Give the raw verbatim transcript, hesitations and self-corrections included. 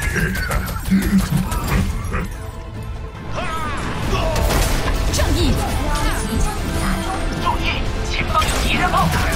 正义！注意，前方有敌人炮！